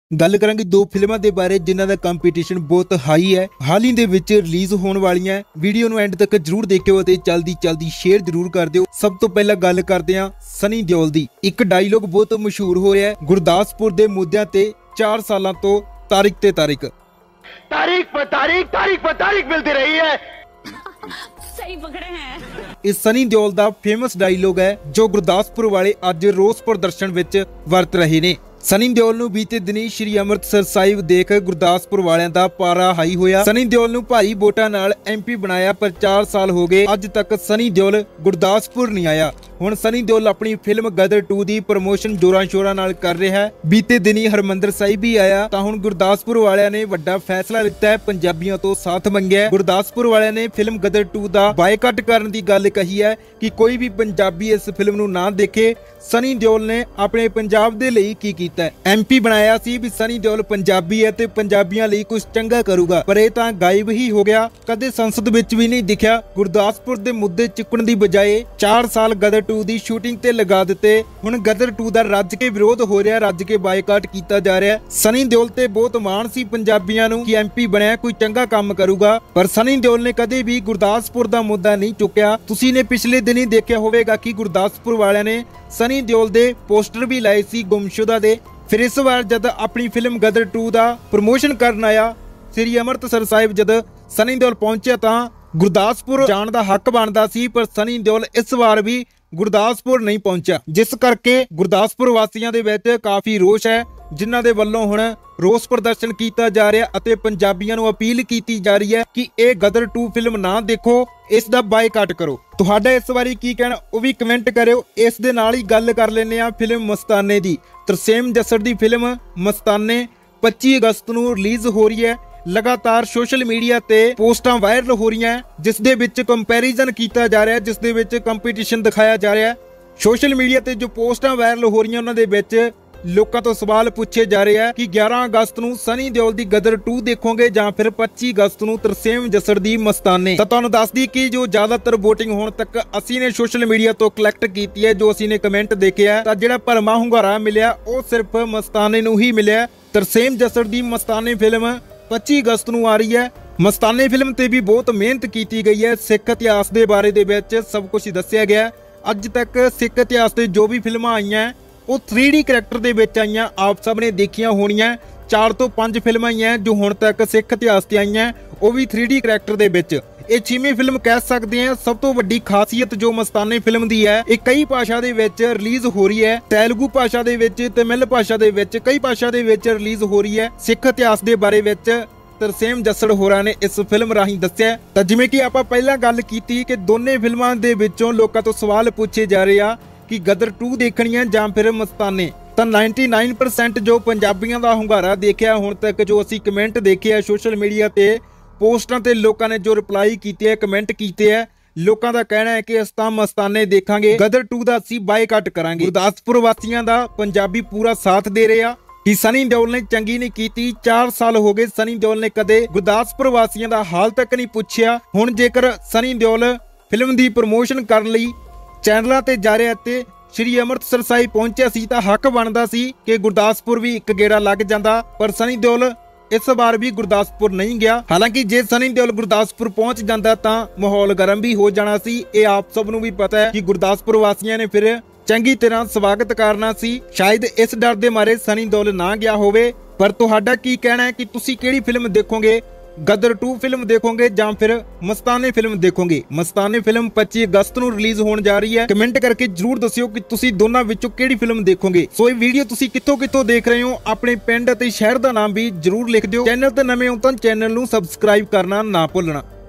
गल करांगे दो फिल्मां दे बारे जिन्हां दा कंपीटीशन बहुत हाई है, हाल ही दे विच रिलीज होने वालियां। वीडियो नूं एंड तक जरूर देखियो ते जल्दी शेयर जरूर कर दिओ। सब तो पहला गल करदे हां सनी देओल दी। एक डायलॉग बहुत मशहूर हो रहा है गुरदासपुर दे मुद्दਿਆਂ ते 4 सालां तो तारीख ते तारीख मिलती रही है। सही पकड़े हैं। इस सनी देओल दा फेमस डायलॉग है जो गुरदासपुर वाले अज रोस प्रदर्शन विच वरत रहे ने। सनी देओल नूं बीते दिनी श्री अमृतसर साहिब देख गुरदासपुर वालियां दा पारा हाई होया। सनी देओल नूं भारी वोटां नाल MP बनाया, पर 4 साल हो गए अज तक सनी देओल गुरदासपुर नहीं आया। हुण सनी देओल अपनी फिल्म गदर 2 दी प्रमोशन जोरां शोरां नाल कर रहा है। बीते दिनी हरमंदर साहिब भी आया तां हुण गुरदासपुर वालियां ने वड्डा फैसला लिता है, पंजाबियों तो साथ मंगिया। गुरदासपुर वालियां ने फिल्म गदर 2 दा बायकाट करन दी गल कही है कि कोई भी पंजाबी इस फिल्म नूं ना देखे। सनी देओल ने अपने पंजाब दे लई की कीता है। MP बनाया सी भी सनी देओल पंजाबी है ते पंजाबियां लई कुछ चंगा करूगा, पर इह तां गायब ही हो गया, कदे संसद विच भी नहीं दिखिया। गुरदासपुर दे मुद्दे चुकण दी बजाए 4 साल गदर 2 दी शूटिंग ते लगा दिते। हुण गदर 2 दा रज के विरोध हो रहा, रज के बायकाट कीता जा रहा। सनी देओल ते बहुत माण सी पंजाबियां नूं कि MP बनया कोई चंगा काम करूगा, पर सनी देओल ने कदे भी गुरदासपुर दा मुद्दा नहीं चुकिया। तुसीं ने पिछले दिनी देखिया होवेगा कि गुरदासपुर वालियां ने सनी देओल दे पोस्टर भी लाए सी गुमशुदा दे। फिर इस बार जद अपनी फिल्म गदर 2 दा प्रमोशन करन आया श्री अमृतसर साहिब, जद सनी देओल पहुंचा तां गुरदासपुर जाण दा हक बनदा सी, पर सनी देओल इस बार भी गुरदासपुर नहीं पहुंचा, जिस करके गुरदासपुर वासियों दे विच काफी रोष है, जिन्हां दे वल्लों हुण रोस प्रदर्शन किया जा रहा अते पंजाबियों नूं अपील की जा रही है कि यह गदर 2 फिल्म ना देखो, इसदा बायकाट करो। तुहाडा इस बारी की कहना वो भी कमेंट करियो। इस दे नाल ही गल कर लैंदे आ फिल्म मस्ताने दी। तरसेम जस्सर दी फिल्म मस्ताने 25 अगस्त नूं रिलीज हो रही है। लगातार सोशल मीडिया ते पोस्टां वायरल हो रही हैं, जिस दे विच कंपैरिजन किया जा रहा है, जिस दे विच कंपीटीशन दिखाया जा रहा है। सोशल मीडिया ते जो पोस्टां वायरल हो रही हैं उन्हां दे विच लोकां तो सवाल पूछे जा रहे हैं कि 11 अगस्त नूं सनी देओल दी गदर 2 देखोगे जां फिर 25 अगस्त नूं तरसेम जस्सर दी मस्ताने। तो तुहानूं दस दी कि जो ज्यादातर वोटिंग होण तक असीं ने सोशल मीडिया तो कलैक्ट कीती है, जो असीं ने कमेंट देखे है, तां जिहड़ा भरमां हुंगारा मिलिया वो सिर्फ मस्ताने नूं ही मिलिया। तरसेम जस्सर दी मस्ताने फिल्म 25 अगस्त नूं आ रही है। मस्ताने फिल्म ते भी बहुत मेहनत की गई है। सिख इतिहास के बारे दे विच सब कुछ दस्सिया गया। अज तक सिख इतिहास से जो भी फिल्मां आईयां वो 3D करैक्टर दे विच आईयां, आप सब ने देखियां होणियां। 4 तो 5 फिल्मां आईयां जो हुण तक सिख इतिहास ते आईयां, वो भी 3D करैक्टर दे विच। ये 6वीं फिल्म कह सकते हैं। सब तो वड्डी खासियत जो मस्ताने फिल्म दी है, ये कई भाषा दे विच रिलीज हो रही है। तेलुगु भाषा दे विच, तमिल भाषा दे विच, कई भाषा दे विच रिलीज हो रही है। सिख इतिहास के बारे विच तरसेम जस्सर होरां ने इस फिल्म राही दस्सिया। तां जिवें कि आपां पहलां गल कीती कि दोने फिल्मां दे विचों लोकां तो सवाल पूछे जा रहे आ कि गदर 2 देखनी है जां फिर मस्ताने। तो 99% जो पंजाबियों का हुंगारा देखिया हुण तक, जो असी कमेंट देखे है सोशल मीडिया ते पोस्टां ते लोकां ने जो रिप्लाई कीते है, कमेंट कीते है, लोकां दा कहना है कि अस तां मस्ताने देखांगे, गदर 2 दा असी बायकाट करांगे। गुरदासपुर वासियों का पंजाबी पूरा साथ दे रहे आ कि सनी देओल ने चंगी नहीं कीती। 4 साल हो गए सनी देओल ने कदे गुरदासपुर वासियों का हाल तक नहीं पुछया। हुण जेकर सनी देओल फिल्म की प्रमोशन करन लई चैनलों ते जा रहा ते श्री अमृतसर साहिब पहुंचा सी तां हक बनदा सी कि गुरदासपुर भी एक गेड़ा लग जांदा, पर सनी देओल इस बार भी गुरदासपुर नहीं गया। हालांकि जे सनी देओल गुरदासपुर पहुंच जांदा तां माहौल गर्म भी हो जाना सी। ये आप सब नूं भी पता है कि गुरदासपुर वासियों ने फिर चंगी तरह स्वागत करना सी। शायद इस डर दे मारे सनी देओल ना गया होवे। पर तुहाडा की कहना है कि तुसी किहड़ी फिल्म देखोगे, गदर 2 फिल्म देखोगे जां फिर मस्ताने फिल्म देखोगे? मस्ताने फिल्म 25 अगस्त नूं रिलीज होने जा रही है। कमेंट करके जरूर दस्सियो कि तुसी दोनों विचों किहड़ी फिल्म देखोगे। सो ये वीडियो तुसी कित्थों देख रहे हो, अपने पिंड ते शहर दा नाम भी जरूर लिख दिओ। चैनल ते नवें हो तां चैनल नूं सबसक्राइब करना ना भुलना।